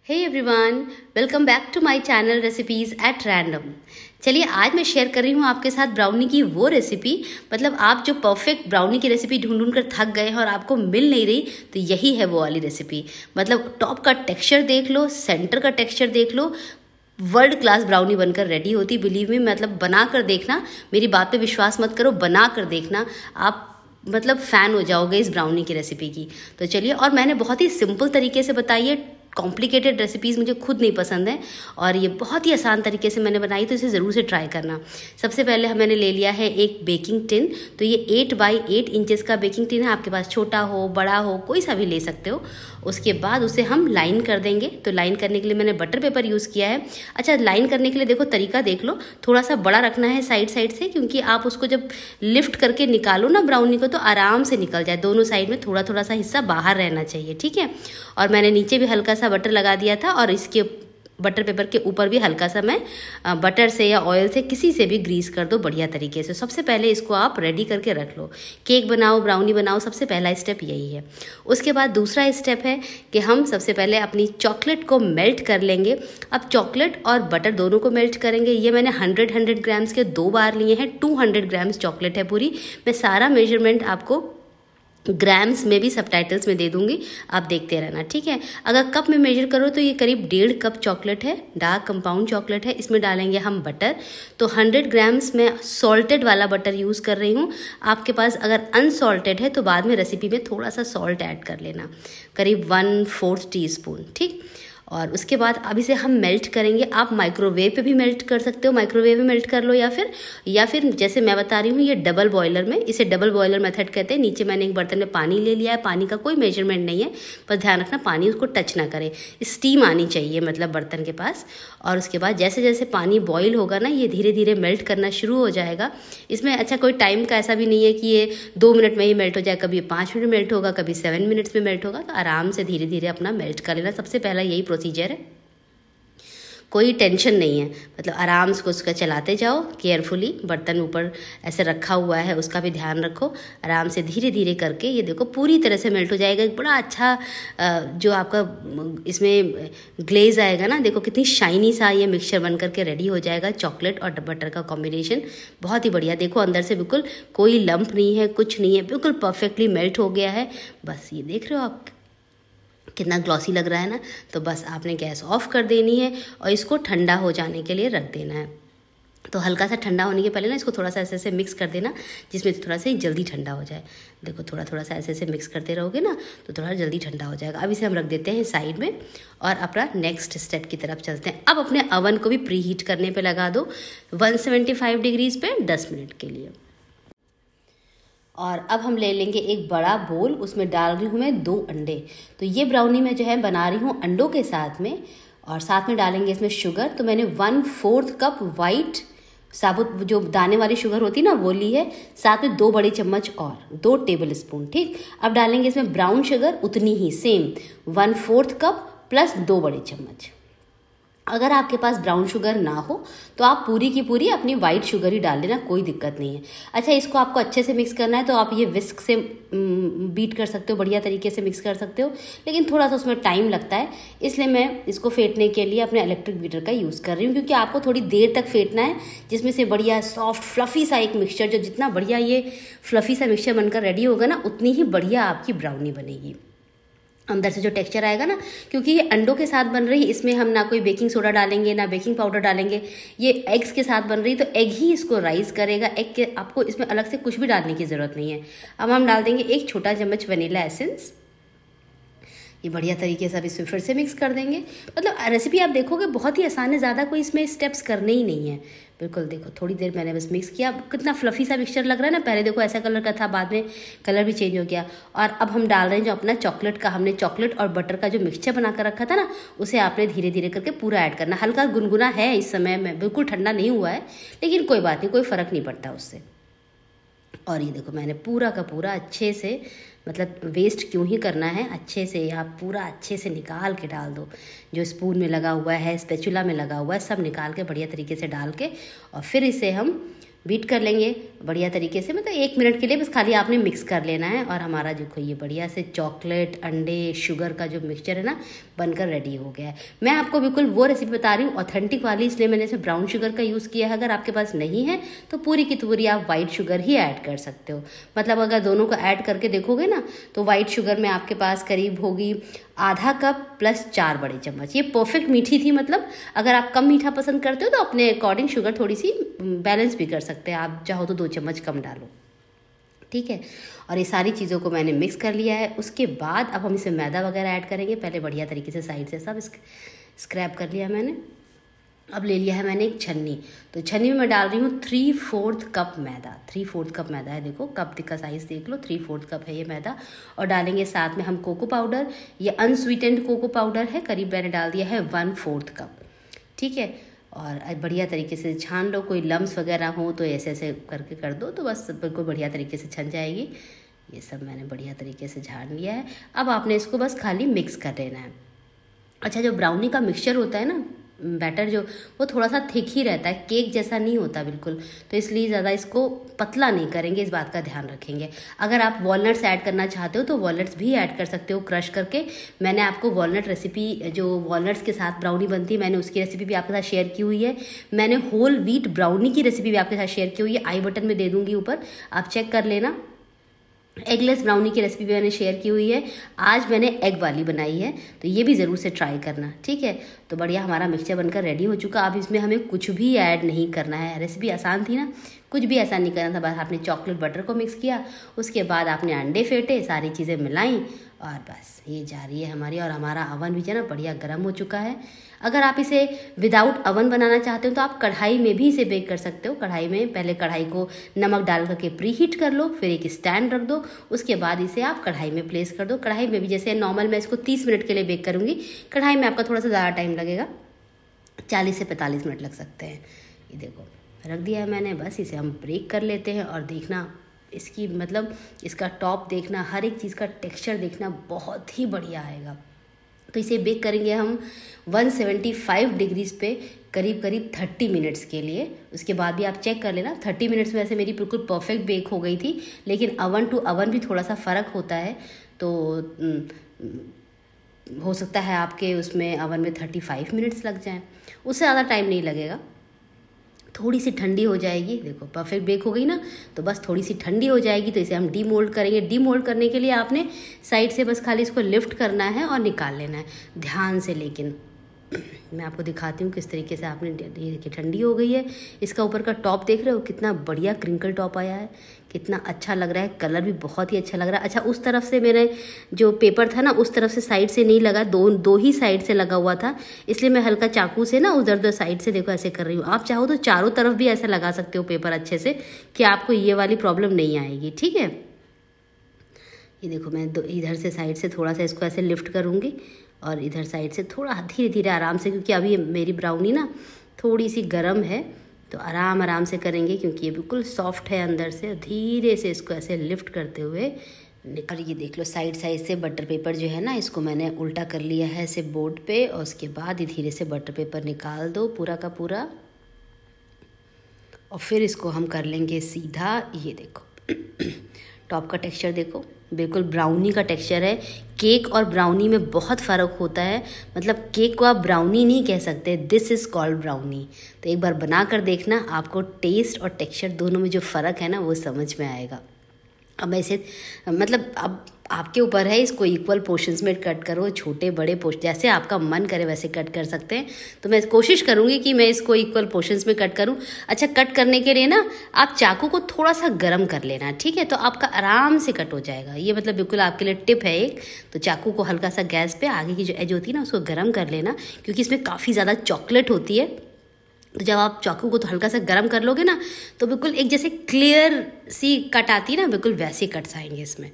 Hey everyone, welcome back to my channel recipes at random. चलिए आज मैं share कर रही हूँ आपके साथ ब्राउनी की वो रेसिपी, मतलब आप जो परफेक्ट ब्राउनी की रेसिपी ढूंढ कर थक गए हैं और आपको मिल नहीं रही, तो यही है वो वाली रेसिपी। मतलब टॉप का टेक्सचर देख लो, सेंटर का टेक्सचर देख लो, वर्ल्ड क्लास ब्राउनी बनकर रेडी होती। बिलीव मी, मतलब बना कर देखना, मेरी बात पे विश्वास मत करो, बना कर देखना, आप मतलब फ़ैन हो जाओगे इस ब्राउनी की रेसिपी की। तो चलिए, और मैंने बहुत ही सिंपल तरीके से बताई है। कॉम्प्लिकेटेड रेसिपीज़ मुझे खुद नहीं पसंद है और ये बहुत ही आसान तरीके से मैंने बनाई, तो इसे ज़रूर से ट्राई करना। सबसे पहले मैंने ले लिया है एक बेकिंग टिन। तो ये 8 बाई 8 इंचेस का बेकिंग टिन है, आपके पास छोटा हो बड़ा हो कोई सा भी ले सकते हो। उसके बाद उसे हम लाइन कर देंगे। तो लाइन करने के लिए मैंने बटर पेपर यूज़ किया है। अच्छा, लाइन करने के लिए देखो तरीका देख लो, थोड़ा सा बड़ा रखना है साइड साइड से, क्योंकि आप उसको जब लिफ्ट करके निकालो ना ब्राउनी को, तो आराम से निकल जाए। दोनों साइड में थोड़ा थोड़ा सा हिस्सा बाहर रहना चाहिए, ठीक है। और मैंने नीचे भी हल्का सा बटर लगा दिया था, और इसके बटर पेपर के ऊपर भी हल्का सा मैं बटर से या ऑयल से किसी से भी ग्रीस कर दो बढ़िया तरीके से। सबसे पहले इसको आप रेडी करके रख लो। केक बनाओ, ब्राउनी बनाओ, सबसे पहला स्टेप यही है। उसके बाद दूसरा स्टेप है कि हम सबसे पहले अपनी चॉकलेट को मेल्ट कर लेंगे। अब चॉकलेट और बटर दोनों को मेल्ट करेंगे। ये मैंने 100 ग्राम्स के 2 बार लिए हैं। 200 ग्राम्स चॉकलेट है पूरी। मैं सारा मेजरमेंट आपको ग्राम्स में भी सबटाइटल्स में दे दूंगी, आप देखते रहना, ठीक है। अगर कप में मेजर करो तो ये करीब 1.5 कप चॉकलेट है, डार्क कंपाउंड चॉकलेट है। इसमें डालेंगे हम बटर। तो 100 ग्राम्स में सॉल्टेड वाला बटर यूज़ कर रही हूँ। आपके पास अगर अनसॉल्टेड है तो बाद में रेसिपी में थोड़ा सा सॉल्ट ऐड कर लेना, करीब 1/4 टीस्पून, ठीक। और उसके बाद अब इसे हम मेल्ट करेंगे। आप माइक्रोवेव पे भी मेल्ट कर सकते हो, माइक्रोवेव में मेल्ट कर लो, या फिर जैसे मैं बता रही हूँ ये डबल बॉयलर में, इसे डबल बॉयलर मेथड कहते हैं। नीचे मैंने एक बर्तन में पानी ले लिया है। पानी का कोई मेजरमेंट नहीं है, बस ध्यान रखना पानी उसको टच ना करे, स्टीम आनी चाहिए मतलब बर्तन के पास। और उसके बाद जैसे जैसे पानी बॉयल होगा ना, ये धीरे धीरे मेल्ट करना शुरू हो जाएगा। इसमें अच्छा कोई टाइम का ऐसा भी नहीं है कि ये 2 मिनट में ही मेल्ट हो जाए, कभी 5 मिनट में मेल्ट होगा, कभी 7 मिनट्स में मेल्ट होगा। तो आराम से धीरे धीरे अपना मेल्ट कर लेना। सबसे पहला यही प्रोसीजर है, कोई टेंशन नहीं है, मतलब आराम से उसका चलाते जाओ केयरफुली। बर्तन ऊपर ऐसे रखा हुआ है, उसका भी ध्यान रखो। आराम से धीरे धीरे करके ये देखो पूरी तरह से मेल्ट हो जाएगा। एक बड़ा अच्छा जो आपका इसमें ग्लेज आएगा ना, देखो कितनी शाइनी सा ये मिक्सचर बन करके रेडी हो जाएगा। चॉकलेट और बटर का कॉम्बिनेशन बहुत ही बढ़िया। देखो अंदर से बिल्कुल कोई लंप नहीं है, कुछ नहीं है, बिल्कुल परफेक्टली मेल्ट हो गया है। बस ये देख रहे हो आप कितना ग्लॉसी लग रहा है ना। तो बस आपने गैस ऑफ कर देनी है और इसको ठंडा हो जाने के लिए रख देना है। तो हल्का सा ठंडा होने के पहले ना इसको थोड़ा सा ऐसे ऐसे मिक्स कर देना, जिसमें थोड़ा सा जल्दी ठंडा हो जाए। देखो थोड़ा थोड़ा सा ऐसे ऐसे मिक्स करते रहोगे ना तो थोड़ा जल्दी ठंडा हो जाएगा। अब इसे हम रख देते हैं साइड में और अपना नेक्स्ट स्टेप की तरफ चलते हैं। अब अपने अवन को भी प्री हीट करने पर लगा दो 175 डिग्रीज पे 10 मिनट के लिए। और अब हम ले लेंगे एक बड़ा बोल, उसमें डाल रही हूँ मैं 2 अंडे। तो ये ब्राउनी मैं जो है बना रही हूँ अंडों के साथ में, और साथ में डालेंगे इसमें शुगर। तो मैंने 1/4 कप वाइट साबुत जो दाने वाली शुगर होती है ना वो ली है, साथ में 2 बड़े चम्मच और 2 टेबल स्पून, ठीक। अब डालेंगे इसमें ब्राउन शुगर उतनी ही, सेम 1/4 कप प्लस 2 बड़े चम्मच। अगर आपके पास ब्राउन शुगर ना हो तो आप पूरी की पूरी अपनी वाइट शुगर ही डाल लेना, कोई दिक्कत नहीं है। अच्छा, इसको आपको अच्छे से मिक्स करना है तो आप ये विस्क से बीट कर सकते हो, बढ़िया तरीके से मिक्स कर सकते हो, लेकिन थोड़ा सा उसमें टाइम लगता है। इसलिए मैं इसको फेंटने के लिए अपने इलेक्ट्रिक बीटर का यूज़ कर रही हूँ, क्योंकि आपको थोड़ी देर तक फेंटना है, जिसमें से बढ़िया सॉफ्ट फ्लफ़ी सा एक मिक्सचर, जो जितना बढ़िया ये फ्लफ़ी सा मिक्सचर बनकर रेडी होगा ना, उतनी ही बढ़िया आपकी ब्राउनी बनेगी। अंदर से जो टेक्सचर आएगा ना, क्योंकि ये अंडों के साथ बन रही है, इसमें हम ना कोई बेकिंग सोडा डालेंगे ना बेकिंग पाउडर डालेंगे, ये एग्स के साथ बन रही, तो एग ही इसको राइज करेगा। एग के आपको इसमें अलग से कुछ भी डालने की ज़रूरत नहीं है। अब हम डाल देंगे 1 छोटा चम्मच वनीला एसेंस। ये बढ़िया तरीके से अब इसमें फिर से मिक्स कर देंगे। मतलब रेसिपी आप देखोगे बहुत ही आसान है, ज़्यादा कोई इसमें स्टेप्स करने ही नहीं है। बिल्कुल देखो थोड़ी देर मैंने बस मिक्स किया, कितना फ्लफ़ी सा मिक्सचर लग रहा है ना। पहले देखो ऐसा कलर का था, बाद में कलर भी चेंज हो गया। और अब हम डाल रहे हैं जो अपना चॉकलेट का, हमने चॉकलेट और बटर का जो मिक्सचर बना कर रखा था ना, उसे आपने धीरे धीरे करके पूरा ऐड करना। हल्का गुनगुना है इस समय में, बिल्कुल ठंडा नहीं हुआ है, लेकिन कोई बात नहीं, कोई फ़र्क नहीं पड़ता उससे। और ये देखो मैंने पूरा का पूरा अच्छे से, मतलब वेस्ट क्यों ही करना है, अच्छे से आप पूरा अच्छे से निकाल के डाल दो। जो स्पून में लगा हुआ है, स्पैचुला में लगा हुआ है, सब निकाल के बढ़िया तरीके से डाल के, और फिर इसे हम बीट कर लेंगे बढ़िया तरीके से, मतलब 1 मिनट के लिए बस खाली आपने मिक्स कर लेना है। और हमारा देखो ये बढ़िया से चॉकलेट, अंडे, शुगर का जो मिक्सचर है ना बनकर रेडी हो गया है। मैं आपको बिल्कुल वो रेसिपी बता रही हूँ ऑथेंटिक वाली, इसलिए मैंने इसमें ब्राउन शुगर का यूज़ किया है। अगर आपके पास नहीं है तो पूरी की पूरी आप वाइट शुगर ही ऐड कर सकते हो। मतलब अगर दोनों को ऐड करके देखोगे ना तो वाइट शुगर में आपके पास करीब होगी आधा कप प्लस 4 बड़े चम्मच। ये परफेक्ट मीठी थी। मतलब अगर आप कम मीठा पसंद करते हो तो अपने अकॉर्डिंग शुगर थोड़ी सी बैलेंस भी कर सकते हैं, आप चाहो तो 2 चम्मच कम डालो, ठीक है। और ये सारी चीज़ों को मैंने मिक्स कर लिया है। उसके बाद अब हम इसमें मैदा वगैरह ऐड करेंगे। पहले बढ़िया तरीके से साइड से सब स्क्रैप कर लिया मैंने। अब ले लिया है मैंने एक छन्नी, तो छन्नी में मैं डाल रही हूँ 3/4 कप मैदा। 3/4 कप मैदा है, देखो कप का साइज़ देख लो, 3/4 कप है ये मैदा। और डालेंगे साथ में हम कोको पाउडर, ये अनस्वीटेंड कोको पाउडर है, करीब मैंने डाल दिया है 1/4 कप, ठीक है। और बढ़िया तरीके से छान लो, कोई लम्स वगैरह हो तो ऐसे ऐसे करके कर दो तो बस बिल्कुल बढ़िया तरीके से छन जाएगी। ये सब मैंने बढ़िया तरीके से छान लिया है। अब आपने इसको बस खाली मिक्स कर लेना है। अच्छा, जो ब्राउनी का मिक्सचर होता है ना, बैटर जो, वो थोड़ा सा थिक ही रहता है, केक जैसा नहीं होता बिल्कुल, तो इसलिए ज़्यादा इसको पतला नहीं करेंगे, इस बात का ध्यान रखेंगे। अगर आप वॉलनट्स ऐड करना चाहते हो तो वॉलनट्स भी ऐड कर सकते हो क्रश करके। मैंने आपको वॉलनट रेसिपी, जो वॉलनट्स के साथ ब्राउनी बनती है, मैंने उसकी रेसिपी भी आपके साथ शेयर की हुई है। मैंने होल व्हीट ब्राउनी की रेसिपी भी आपके साथ शेयर की हुई है, आई बटन में दे दूँगी ऊपर, आप चेक कर लेना। एगलेस ब्राउनी की रेसिपी भी मैंने शेयर की हुई है। आज मैंने एग वाली बनाई है, तो ये भी ज़रूर से ट्राई करना, ठीक है। तो बढ़िया हमारा मिक्सचर बनकर रेडी हो चुका। अब इसमें हमें कुछ भी ऐड नहीं करना है। रेसिपी आसान थी ना, कुछ भी ऐसा नहीं करना था। बस आपने चॉकलेट बटर को मिक्स किया, उसके बाद आपने अंडे फेंटे, सारी चीज़ें मिलाई और बस ये जा रही है हमारी। और हमारा अवन भी जो है ना बढ़िया गर्म हो चुका है। अगर आप इसे विदाउट अवन बनाना चाहते हो तो आप कढ़ाई में भी इसे बेक कर सकते हो। कढ़ाई में पहले कढ़ाई को नमक डाल करके प्री हीट कर लो, फिर एक स्टैंड रख दो, उसके बाद इसे आप कढ़ाई में प्लेस कर दो। कढ़ाई में भी जैसे नॉर्मल मैं इसको 30 मिनट के लिए बेक करूँगी, कढ़ाई में आपका थोड़ा सा ज़्यादा टाइम लगेगा, 40 से 45 मिनट लग सकते हैं। ये देखो रख दिया है मैंने, बस इसे हम ब्रेक कर लेते हैं। और देखना इसकी, मतलब इसका टॉप देखना, हर एक चीज़ का टेक्सचर देखना, बहुत ही बढ़िया आएगा। तो इसे बेक करेंगे हम 175 डिग्रीज पे करीब 30 मिनट्स के लिए। उसके बाद भी आप चेक कर लेना, 30 मिनट्स में वैसे मेरी बिल्कुल परफेक्ट बेक हो गई थी, लेकिन अवन टू अवन भी थोड़ा सा फ़र्क होता है। तो हो सकता है आपके उसमें अवन में 35 मिनट्स लग जाएं, उससे ज़्यादा टाइम नहीं लगेगा। थोड़ी सी ठंडी हो जाएगी, देखो परफेक्ट बेक हो गई ना, तो बस थोड़ी सी ठंडी हो जाएगी तो इसे हम डीमोल्ड करेंगे। डीमोल्ड करने के लिए आपने साइड से बस खाली इसको लिफ्ट करना है और निकाल लेना है ध्यान से। लेकिन मैं आपको दिखाती हूँ किस तरीके से आपने, ये देखिए ठंडी हो गई है। इसका ऊपर का टॉप देख रहे हो कितना बढ़िया क्रिंकल टॉप आया है, कितना अच्छा लग रहा है, कलर भी बहुत ही अच्छा लग रहा है। अच्छा, उस तरफ से मेरे जो पेपर था ना, उस तरफ से साइड से नहीं लगा, दो ही साइड से लगा हुआ था, इसलिए मैं हल्का चाकू से ना उधर उधर साइड से देखो ऐसे कर रही हूँ। आप चाहो तो चारों तरफ भी ऐसा लगा सकते हो पेपर अच्छे से, कि आपको ये वाली प्रॉब्लम नहीं आएगी, ठीक है। ये देखो मैं इधर से साइड से थोड़ा सा इसको ऐसे लिफ्ट करूँगी और इधर साइड से थोड़ा धीरे धीरे आराम से, क्योंकि अभी मेरी ब्राउनी ना थोड़ी सी गर्म है, तो आराम आराम से करेंगे क्योंकि ये बिल्कुल सॉफ्ट है अंदर से। धीरे से इसको ऐसे लिफ्ट करते हुए और ये देख लो साइड साइड से बटर पेपर जो है ना, इसको मैंने उल्टा कर लिया है ऐसे बोर्ड पे, और उसके बाद धीरे से बटर पेपर निकाल दो पूरा का पूरा, और फिर इसको हम कर लेंगे सीधा। ये देखो टॉप का टेक्सचर देखो, बिल्कुल ब्राउनी का टेक्सचर है। केक और ब्राउनी में बहुत फ़र्क होता है, मतलब केक को आप ब्राउनी नहीं कह सकते, दिस इज़ कॉल्ड ब्राउनी। तो एक बार बना कर देखना, आपको टेस्ट और टेक्सचर दोनों में जो फ़र्क है ना वो समझ में आएगा। अब ऐसे मतलब अब आपके ऊपर है, इसको इक्वल पोर्शंस में कट करो, छोटे बड़े जैसे आपका मन करे वैसे कट कर सकते हैं। तो मैं कोशिश करूँगी कि मैं इसको इक्वल पोर्शंस में कट करूँ। अच्छा, कट करने के लिए ना आप चाकू को थोड़ा सा गर्म कर लेना, ठीक है, तो आपका आराम से कट हो जाएगा। ये मतलब बिल्कुल आपके लिए टिप है एक। तो चाकू को हल्का सा गैस पे आगे की जो एज होती है ना उसको गर्म कर लेना, क्योंकि इसमें काफ़ी ज़्यादा चॉकलेट होती है। तो जब आप चाकू को तो हल्का सा गर्म कर लोगे ना, तो बिल्कुल एक जैसे क्लियर सी कट आती है ना, बिल्कुल वैसे कट्स आएंगे इसमें।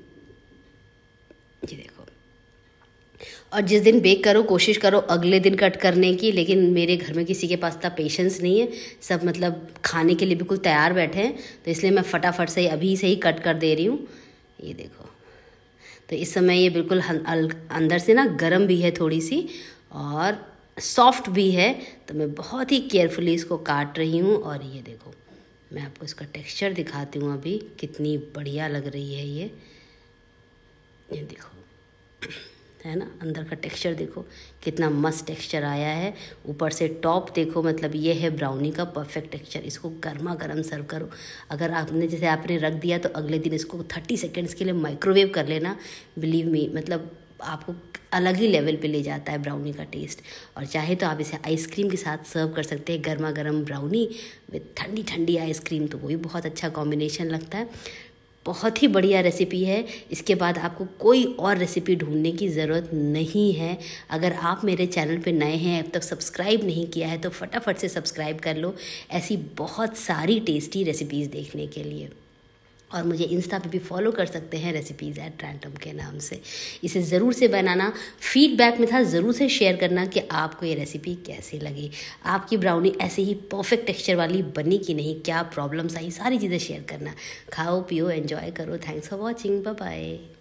ये देखो, और जिस दिन बेक करो कोशिश करो अगले दिन कट करने की, लेकिन मेरे घर में किसी के पास इतना पेशेंस नहीं है, सब मतलब खाने के लिए बिल्कुल तैयार बैठे हैं, तो इसलिए मैं फटाफट से अभी से ही कट कर दे रही हूँ। ये देखो, तो इस समय ये बिल्कुल अंदर से ना गर्म भी है थोड़ी सी और सॉफ्ट भी है, तो मैं बहुत ही केयरफुली इसको काट रही हूँ। और ये देखो मैं आपको इसका टेक्सचर दिखाती हूँ अभी, कितनी बढ़िया लग रही है ये देखो, है ना। अंदर का टेक्सचर देखो कितना मस्त टेक्सचर आया है। ऊपर से टॉप देखो, मतलब ये है ब्राउनी का परफेक्ट टेक्सचर। इसको गर्मा गर्म सर्व करो। अगर आपने रख दिया तो अगले दिन इसको 30 सेकेंड्स के लिए माइक्रोवेव कर लेना। बिलीव मी, मतलब आपको अलग ही लेवल पे ले जाता है ब्राउनी का टेस्ट। और चाहे तो आप इसे आइसक्रीम के साथ सर्व कर सकते हैं, गर्मा गर्म ब्राउनी विद ठंडी ठंडी आइसक्रीम, तो वो भी बहुत अच्छा कॉम्बिनेशन लगता है। बहुत ही बढ़िया रेसिपी है। इसके बाद आपको कोई और रेसिपी ढूंढने की ज़रूरत नहीं है। अगर आप मेरे चैनल पे नए हैं, अब तक सब्सक्राइब नहीं किया है, तो फटाफट से सब्सक्राइब कर लो ऐसी बहुत सारी टेस्टी रेसिपीज़ देखने के लिए। और मुझे इंस्टा पे भी फॉलो कर सकते हैं, रेसिपीज़ एट रैंडम के नाम से। इसे ज़रूर से बनाना, फीडबैक में था ज़रूर से शेयर करना कि आपको ये रेसिपी कैसी लगी। आपकी ब्राउनी ऐसे ही परफेक्ट टेक्सचर वाली बनी कि नहीं, क्या प्रॉब्लम्स आई, सारी चीज़ें शेयर करना। खाओ पियो एंजॉय करो। Thanks for watching, bye bye.